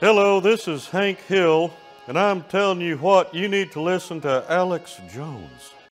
Hello, this is Hank Hill, and I'm telling you what, you need to listen to Alex Jones.